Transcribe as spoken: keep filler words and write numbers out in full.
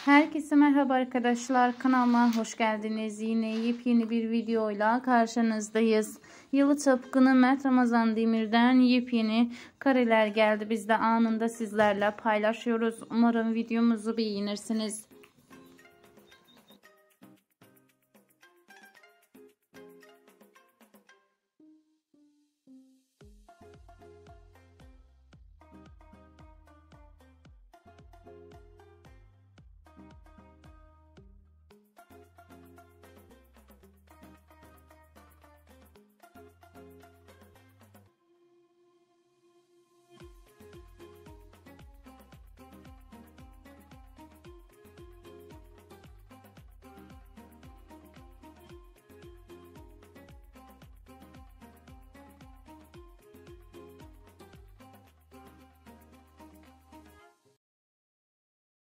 Herkese merhaba arkadaşlar, kanalıma hoş geldiniz. Yine yepyeni bir videoyla karşınızdayız. Yalı Çapkını Mert Ramazan Demir'den yepyeni kareler geldi. Biz de anında sizlerle paylaşıyoruz. Umarım videomuzu beğenirsiniz.